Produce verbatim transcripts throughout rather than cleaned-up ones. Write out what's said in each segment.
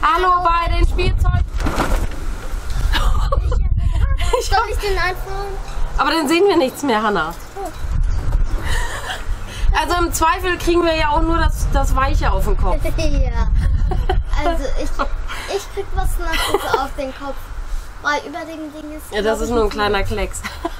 Hallo bei den Spielzeugen. Soll ich den anfangen? Aber dann sehen wir nichts mehr, Hannah. Also im Zweifel kriegen wir ja auch nur das, das Weiche auf den Kopf. Ja. Also ich, ich krieg was Nasses auf den Kopf. Weil über dem Ding ist... Ja, das ist nur ein kleiner Klecks.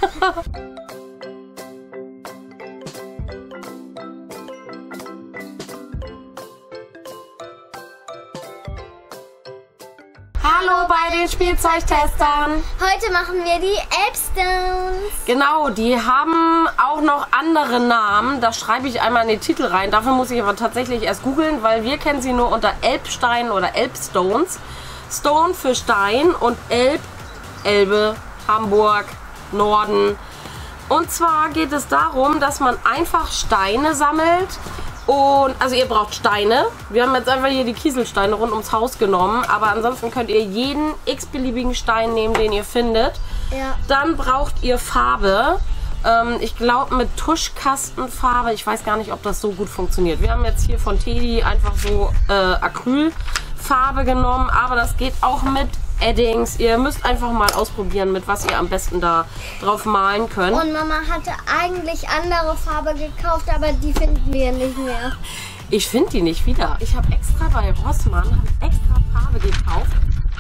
Hallo bei den Spielzeugtestern. Heute machen wir die Elbstones. Genau, die haben auch noch andere Namen. Das schreibe ich einmal in den Titel rein. Dafür muss ich aber tatsächlich erst googeln, weil wir kennen sie nur unter Elbstein oder Elbstones. Stone für Stein und Elb, Elbe, Hamburg, Norden. Und zwar geht es darum, dass man einfach Steine sammelt. Und also ihr braucht Steine. Wir haben jetzt einfach hier die Kieselsteine rund ums Haus genommen. Aber ansonsten könnt ihr jeden x-beliebigen Stein nehmen, den ihr findet. Ja. Dann braucht ihr Farbe. Ähm, ich glaube mit Tuschkastenfarbe. Ich weiß gar nicht, ob das so gut funktioniert. Wir haben jetzt hier von Teddy einfach so äh, Acrylfarbe genommen. Aber das geht auch mit Eddings. Ihr müsst einfach mal ausprobieren, mit was ihr am besten da drauf malen könnt. Und Mama hatte eigentlich andere Farbe gekauft, aber die finden wir nicht mehr. Ich finde die nicht wieder. Ich habe extra bei Rossmann hab extra Farbe gekauft.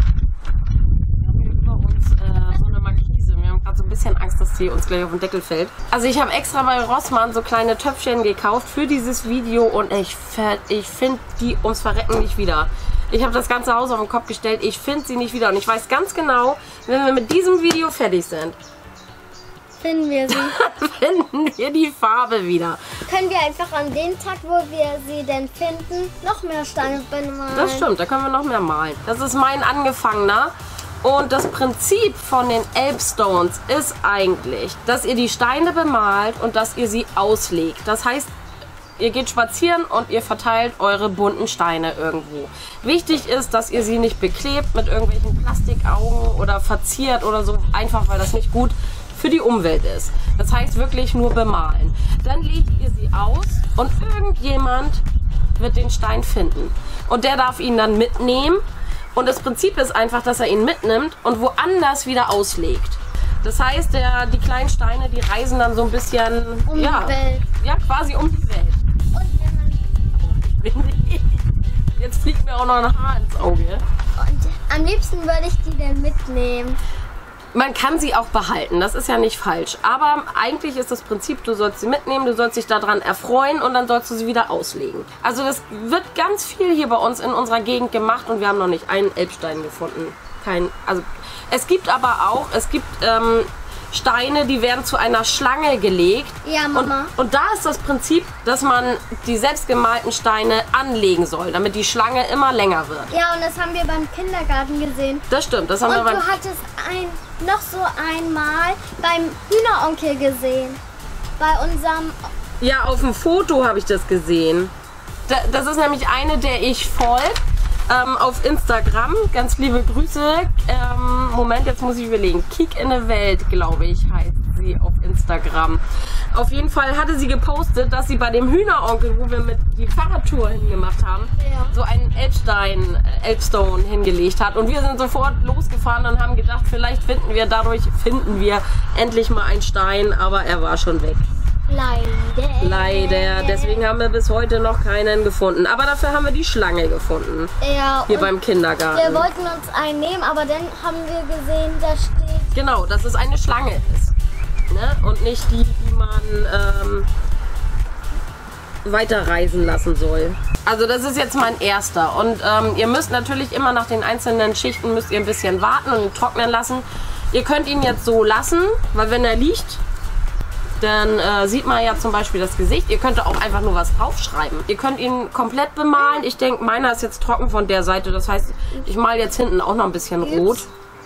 Wir haben hier über uns äh, so eine Markise. Wir haben gerade so ein bisschen Angst, dass die uns gleich auf den Deckel fällt. Also ich habe extra bei Rossmann so kleine Töpfchen gekauft für dieses Video und ich, ich finde die ums Verrecken nicht wieder. Ich habe das ganze Haus auf den Kopf gestellt. Ich finde sie nicht wieder. Und ich weiß ganz genau, wenn wir mit diesem Video fertig sind, finden wir sie. finden wir die Farbe wieder. Können wir einfach an dem Tag, wo wir sie denn finden, noch mehr Steine bemalen? Das stimmt, da können wir noch mehr malen. Das ist mein angefangener. Und das Prinzip von den Elbstones ist eigentlich, dass ihr die Steine bemalt und dass ihr sie auslegt. Das heißt, ihr geht spazieren und ihr verteilt eure bunten Steine irgendwo. Wichtig ist, dass ihr sie nicht beklebt mit irgendwelchen Plastikaugen oder verziert oder so, einfach weil das nicht gut für die Umwelt ist. Das heißt wirklich nur bemalen. Dann legt ihr sie aus und irgendjemand wird den Stein finden. Und der darf ihn dann mitnehmen. Und das Prinzip ist einfach, dass er ihn mitnimmt und woanders wieder auslegt. Das heißt, der, die kleinen Steine, die reisen dann so ein bisschen um ja, die Welt. Ja, quasi um die Welt. Jetzt fliegt mir auch noch ein Haar ins Auge. Und am liebsten würde ich die denn mitnehmen. Man kann sie auch behalten, das ist ja nicht falsch. Aber eigentlich ist das Prinzip, du sollst sie mitnehmen, du sollst dich daran erfreuen und dann sollst du sie wieder auslegen. Also das wird ganz viel hier bei uns in unserer Gegend gemacht und wir haben noch nicht einen Elbstein gefunden. Kein, also es gibt aber auch, es gibt ähm, Steine, die werden zu einer Schlange gelegt. Ja, Mama. Und, und da ist das Prinzip, dass man die selbstgemalten Steine anlegen soll, damit die Schlange immer länger wird. Ja, und das haben wir beim Kindergarten gesehen. Das stimmt, das haben und wir beim... du hattest ein, noch so einmal beim Hühneronkel gesehen. Bei unserem... Ja, auf dem Foto habe ich das gesehen. Da, das ist nämlich eine, der ich folge. Ähm, auf Instagram, ganz liebe Grüße. Ähm, Moment, jetzt muss ich überlegen. Kiek in der Welt, glaube ich, heißt sie auf Instagram. Auf jeden Fall hatte sie gepostet, dass sie bei dem Hühneronkel, wo wir mit die Fahrradtour hingemacht haben, ja. so einen Elbstein, Elbstone hingelegt hat. Und wir sind sofort losgefahren und haben gedacht, vielleicht finden wir dadurch, finden wir endlich mal einen Stein, aber er war schon weg. Leider. Leider. Deswegen haben wir bis heute noch keinen gefunden. Aber dafür haben wir die Schlange gefunden. Ja. Hier beim Kindergarten. Wir wollten uns einen nehmen, aber dann haben wir gesehen, da steht... Genau, dass es eine Schlange ist. Ne? Und nicht die, die man ähm, weiterreisen lassen soll. Also das ist jetzt mein erster. Und ähm, ihr müsst natürlich immer nach den einzelnen Schichten müsst ihr ein bisschen warten und ihn trocknen lassen. Ihr könnt ihn jetzt so lassen, weil wenn er liegt, dann äh, sieht man ja zum Beispiel das Gesicht. Ihr könnt auch einfach nur was draufschreiben. Ihr könnt ihn komplett bemalen. Ich denke, meiner ist jetzt trocken von der Seite. Das heißt, ich male jetzt hinten auch noch ein bisschen rot.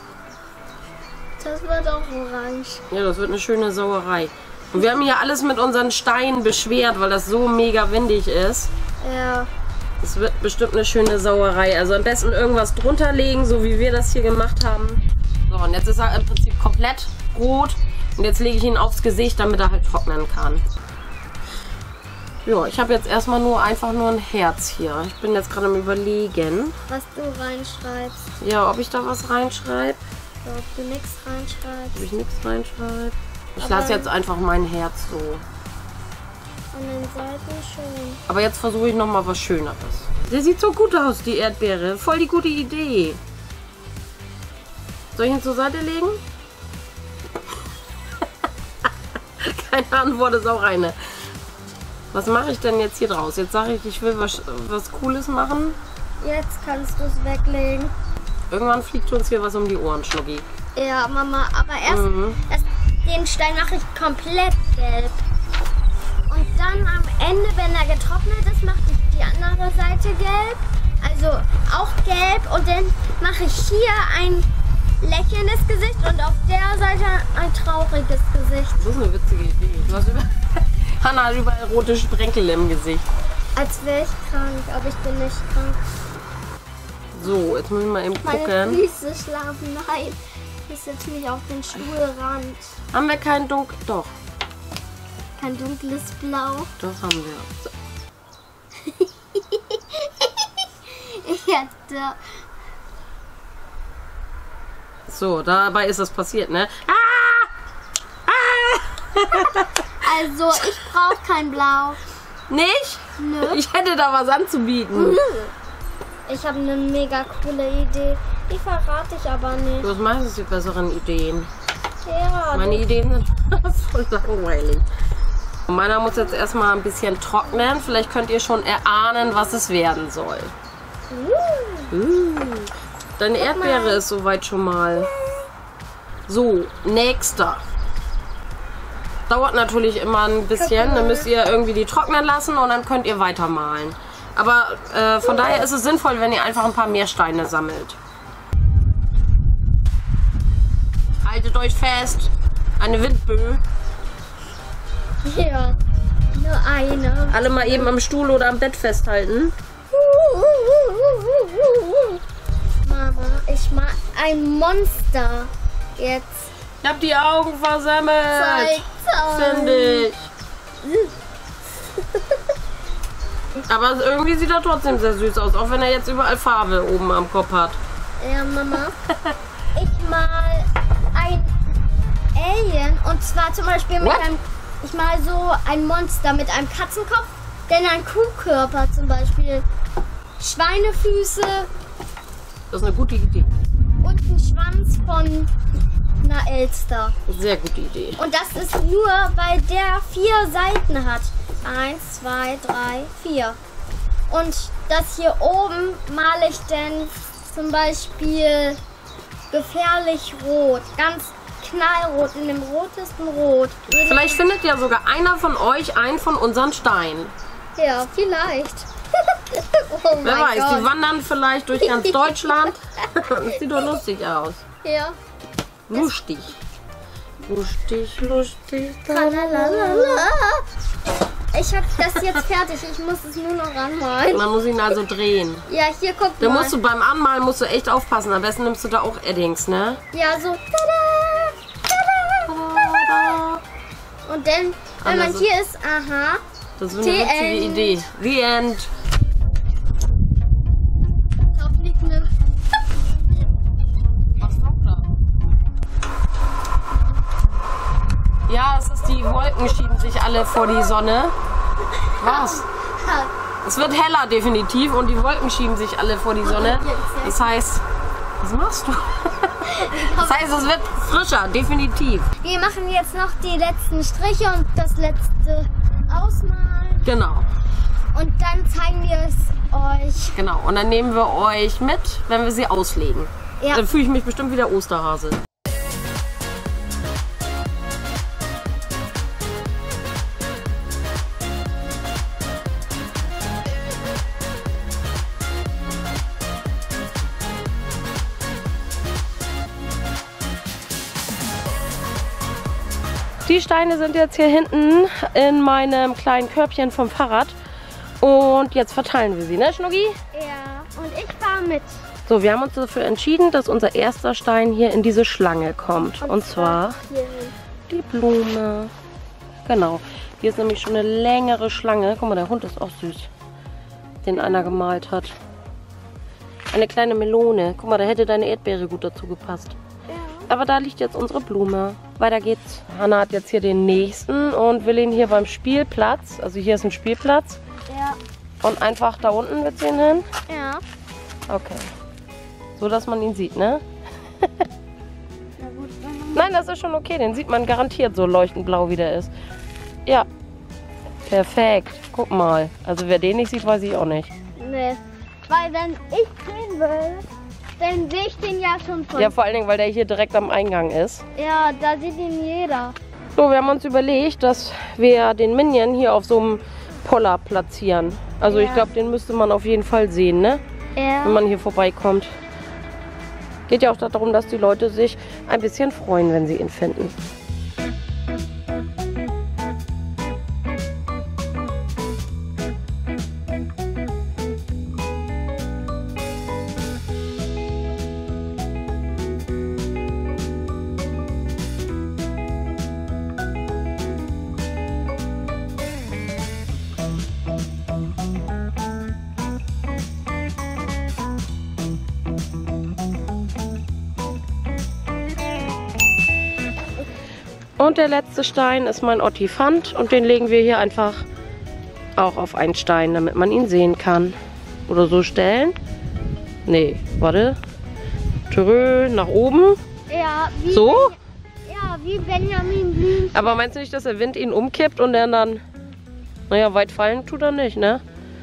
Das wird auch orange. Ja, das wird eine schöne Sauerei. Und wir haben hier alles mit unseren Steinen beschwert, weil das so mega windig ist. Ja. Es wird bestimmt eine schöne Sauerei. Also am besten irgendwas drunter legen, so wie wir das hier gemacht haben. So, und jetzt ist er im Prinzip komplett rot. Und jetzt lege ich ihn aufs Gesicht, damit er halt trocknen kann. Ja, ich habe jetzt erstmal nur einfach nur ein Herz hier. Ich bin jetzt gerade am Überlegen. Was du reinschreibst. Ja, ob ich da was reinschreibe. So, ob du nichts reinschreibst. Ob ich nichts reinschreibe. Ich Aber lasse jetzt einfach mein Herz so. An den Seiten schön. Aber jetzt versuche ich noch mal was Schöneres. Der sieht so gut aus, die Erdbeere. Voll die gute Idee. Soll ich ihn zur Seite legen? Keine Antwort ist auch eine. Was mache ich denn jetzt hier draus? Jetzt sage ich, ich will was, was Cooles machen. Jetzt kannst du es weglegen. Irgendwann fliegt uns hier was um die Ohren, Schnucki. Ja, Mama, aber erst, Mhm. erst den Stein mache ich komplett gelb. Und dann am Ende, wenn er getrocknet ist, mache ich die andere Seite gelb. Also auch gelb. Und dann mache ich hier ein lächelndes Gesicht und auf der Seite ein trauriges Gesicht. Das ist eine witzige Idee. Du hast über Hanna hat überall rote Sprenkel im Gesicht. Als wäre ich krank, aber ich bin nicht krank. So, jetzt müssen wir mal eben Meine gucken. Füße schlafen. Nein, ich setze mich auf den Stuhlrand. Haben wir kein Dunkel? Doch, Kein dunkles Blau. doch haben wir. So. Ich hätte... So, dabei ist das passiert, ne? Ah! Ah! Also, ich brauche kein Blau. Nicht? Nö. Ich hätte da was anzubieten. Ich habe eine mega coole Idee. Die verrate ich aber nicht. Du hast meistens die besseren Ideen. Ja, Meine Ideen sind voll langweilig. Meiner muss jetzt erstmal ein bisschen trocknen. Vielleicht könnt ihr schon erahnen, was es werden soll. Uh. Deine Erdbeere ist soweit schon mal. So, nächster. Dauert natürlich immer ein bisschen. Dann müsst ihr irgendwie die trocknen lassen und dann könnt ihr weitermalen. Aber äh, von daher ist es sinnvoll, wenn ihr einfach ein paar mehr Steine sammelt. Haltet euch fest. Eine Windböe. ja. Nur eine. Alle mal eben am Stuhl oder am Bett festhalten. Mama, ich mag ein Monster. Jetzt. Ich hab die Augen versemmelt. Zeig, zeig. Finde ich. Aber irgendwie sieht er trotzdem sehr süß aus, auch wenn er jetzt überall Farbe oben am Kopf hat. Ja, Mama. Ich mal ein Alien und zwar zum Beispiel mit What? einem. Ich mal so ein Monster mit einem Katzenkopf, dann ein Kuhkörper zum Beispiel, Schweinefüße Das ist eine gute Idee. und ein Schwanz von einer Elster. Sehr gute Idee. Und das ist nur, weil der vier Seiten hat. Eins, zwei, drei, vier. Und das hier oben male ich dann zum Beispiel gefährlich rot. Ganz knallrot, in dem rotesten Rot. Vielleicht findet ja sogar einer von euch einen von unseren Steinen. Ja, vielleicht. oh Wer mein weiß, die Gott. wandern vielleicht durch ganz Deutschland. Das sieht doch lustig aus. Ja. Lustig. Lustig, lustig. Tralalala. Ich habe das jetzt fertig. Ich muss es nur noch ranmalen. Man muss ihn also drehen. Ja, hier guck Da mal. musst du beim Anmalen musst du echt aufpassen. Am besten nimmst du da auch Eddings, ne? Ja, so. Tada, tada. Und dann, wenn man Also- hier ist, aha. Das ist eine The witzige end. Idee. The End. Da fliegt eine. Was kommt da? Ja, es ist die Wolken schieben sich alle vor die Sonne. Was? Es wird heller definitiv und die Wolken schieben sich alle vor die Sonne. Das heißt, was machst du? Das heißt, es wird frischer, definitiv. Wir machen jetzt noch die letzten Striche und das letzte Ausmalen. Genau, Und dann zeigen wir es euch. genau. Und dann nehmen wir euch mit, wenn wir sie auslegen. Ja. Dann fühle ich mich bestimmt wie der Osterhase. Die Steine sind jetzt hier hinten in meinem kleinen Körbchen vom Fahrrad. Und jetzt verteilen wir sie, ne Schnucki? Ja, und ich fahre mit. So, wir haben uns dafür entschieden, dass unser erster Stein hier in diese Schlange kommt. Und zwar Hier hin. die Blume. Genau. Hier ist nämlich schon eine längere Schlange. Guck mal, der Hund ist auch süß, den einer gemalt hat. Eine kleine Melone. Guck mal, da hätte deine Erdbeere gut dazu gepasst. Ja. Aber da liegt jetzt unsere Blume. Weiter geht's. Hannah hat jetzt hier den nächsten und will ihn hier beim Spielplatz. Also hier ist ein Spielplatz. Ja. Und einfach da unten wird sie ihn hin? Ja. Okay. So, dass man ihn sieht, ne? Na gut, dann Nein, das ist schon okay. Den sieht man garantiert so leuchtend blau, wie der ist. Ja. Perfekt. Guck mal. Also wer den nicht sieht, weiß ich auch nicht. nee. Weil wenn ich sehen will, dann sehe ich den ja schon von. Ja, vor allen Dingen, weil der hier direkt am Eingang ist. Ja, da sieht ihn jeder. So, wir haben uns überlegt, dass wir den Minion hier auf so einem Poller platzieren. Also Ja. ich glaube, den müsste man auf jeden Fall sehen, ne? Ja. Wenn man hier vorbeikommt. Geht ja auch darum, dass die Leute sich ein bisschen freuen, wenn sie ihn finden. Und der letzte Stein ist mein Ottifant und den legen wir hier einfach auch auf einen Stein, damit man ihn sehen kann. Oder so stellen. Nee, warte. Törö, nach oben. Ja, wie, So? ja, wie Benjamin Blümchen. Aber meinst du nicht, dass der Wind ihn umkippt und er dann... Naja, weit fallen tut er nicht, ne?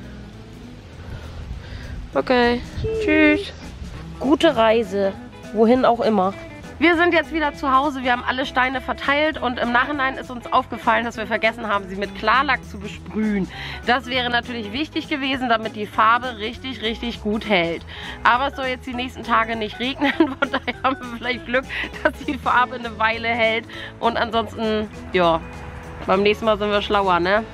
Okay. Tschüss. Tschüss. Gute Reise. Wohin auch immer. Wir sind jetzt wieder zu Hause. Wir haben alle Steine verteilt und im Nachhinein ist uns aufgefallen, dass wir vergessen haben, sie mit Klarlack zu besprühen. Das wäre natürlich wichtig gewesen, damit die Farbe richtig, richtig gut hält. Aber es soll jetzt die nächsten Tage nicht regnen. Von daher haben wir vielleicht Glück, dass die Farbe eine Weile hält. Und ansonsten, ja, beim nächsten Mal sind wir schlauer, ne?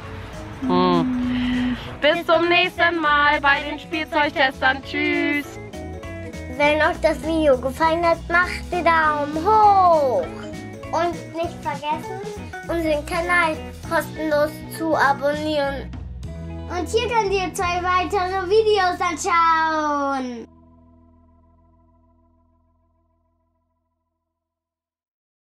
Hm. Bis zum nächsten Mal bei den Spielzeugtestern. Tschüss! Wenn euch das Video gefallen hat, macht den Daumen hoch. Und nicht vergessen, unseren Kanal kostenlos zu abonnieren. Und hier könnt ihr zwei weitere Videos anschauen.